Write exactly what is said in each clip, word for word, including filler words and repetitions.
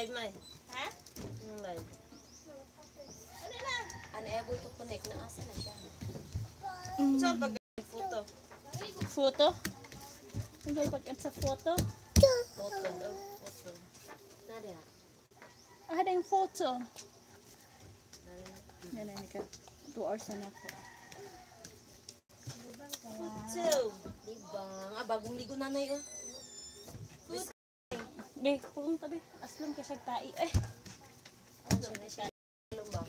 live may. Ha? Yung live. Ano na? Unable to connect. Naasa na siya. Mm. Saan pag photo? Photo? Ano pag sa photo? Photo daw. Photo. Nada. Ah, ada yung photo. Yan na, Nika. Two hours na ako. Two. Diba? Ah, bagong ligo nanay oh. Be, pulong tabi. Aslam ka siya tai. Eh. Ano na siya? Alam ba?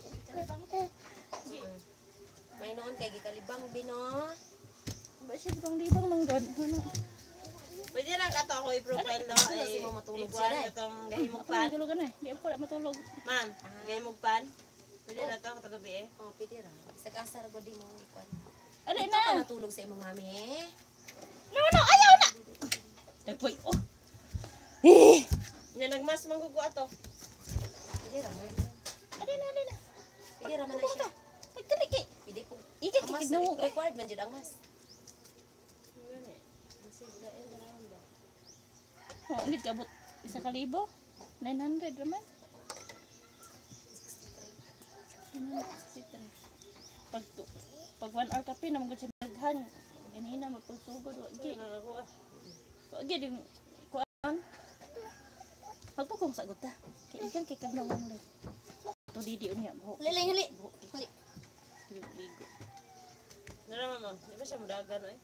May noon kay gikalibang bino. Ba siya bang libang nang gan? Ano? Pwede lang ato ako i-profile no. Ano si Eh, mo matulog ikuan sila eh. itong Ako gahimugpan. matulog ka na eh. Di ako pala matulog. Ma'am, gahimugpan. Pwede na ito ako tagabi eh. Oh, pwede ra. Sa kasar ko di mo ikuan. Ano Ito na? ka natulog sa imong mami eh. No, no, ayaw na! Nagpoy, oh. Eh! Nya nagmas manggugo ato. Pwede ra. Ano na, ano na? Pwede ra man na siya. Pagkaliki. Pwede po. Ika, Ang mas kikig na mo. required man jud ang mas. Oh, ulit kabot. Isa kalibo. nine hundred raman. Pag tu, pag one hour kape na magod siya naghan. Ganina magpulsugod. Wagi. Wagi din. Kuan. Pagpukong sagot ta. Kaya ikan kikag na mo ulit. Ito didi unya. Huli, huli. Huli. Ligo. Naraman mo, di ba siya mudagan eh?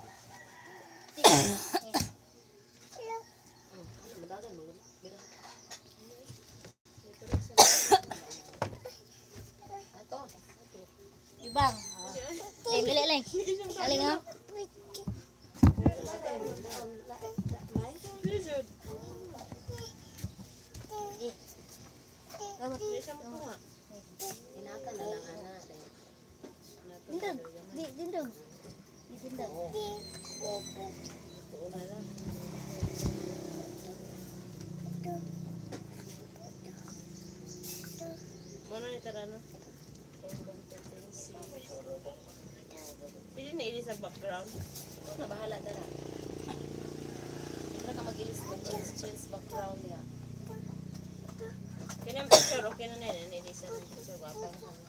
Madagan mo. Bira. Ato. Ibang. Eh, bili lang. Kaling ha? Lizard. Kamu Di siya makuha. inaka na lang ana. Dindong. Di, dindong. Di, dindong. Mana ni tarano? Pwede na ilis sa background. Ito na bahala dala. Wala ka mag-ilis mag-ilis chills background niya. Kaya ang picture, okay na na yun. Ilis sa picture, wapang.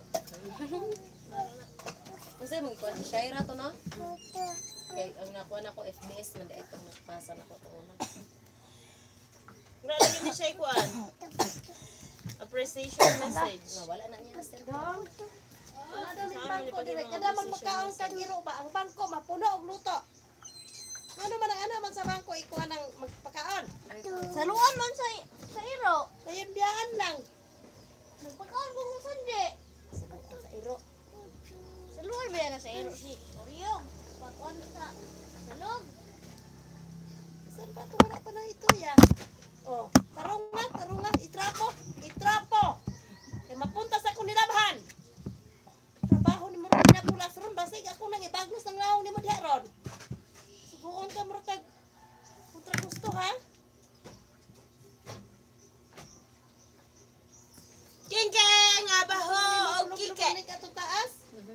Kung sa'yo mag-ikuha, Shaira to no? Kaya ang nakuha na ko F B S, manda itong nakpasa na ko ito una. Wala lagi ni siya ikuan. Appreciation message. Nga, wala na niya. Sir. Ano ni bangko dire? Kada magmakaon ka giro ba ang bangko mapuno og luto. Ano man ang ano man sa bangko ikuha ng magpakaon. Saluan man sa sa iro. Sayon biyaan lang. Magpakaon ko sa sandi. Sa iro. Saluan ba yan sa iro si Oreo? Pagkuhan sa salog. Saan ba ito? Wala pa na ito ya. Oh, tarong nga, tarong nga, itrapo, itrapo. Kaya mapunta sa akong nilabhan. Trabaho ni mo rin nabulas ron, basig ako nang ibagnos ng laong ni mo diha ron. Subukan ka mo tag kontra gusto ha? King King! Abaho! O Kike. Kike! Ka to taas.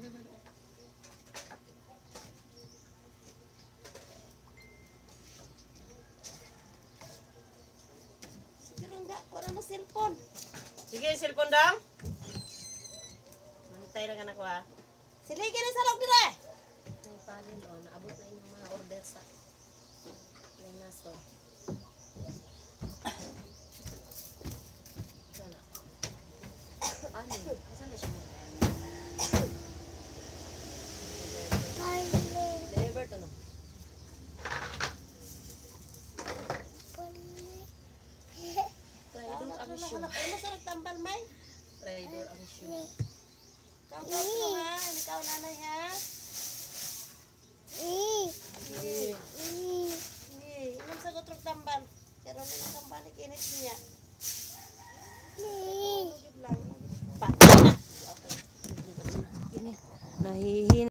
Siguro nga, wala mo cellphone. Sige, cellphone dong. Mantay lang anak ko ha. Siligi na sa loob dire. May palin o. Naabot na yung mga order sa Lenaso. Sana. Ano? Saan na siya? Deliver to no? Traidor ang shoe. Ano sa nagtambal may? Traidor ang shoe. Ikaw tatlo ha, ikaw nanay ha. Eh. Hindi, ilang sagot rong tambal. Pero nang tambal, ikinit niya. Hindi. Nahihin.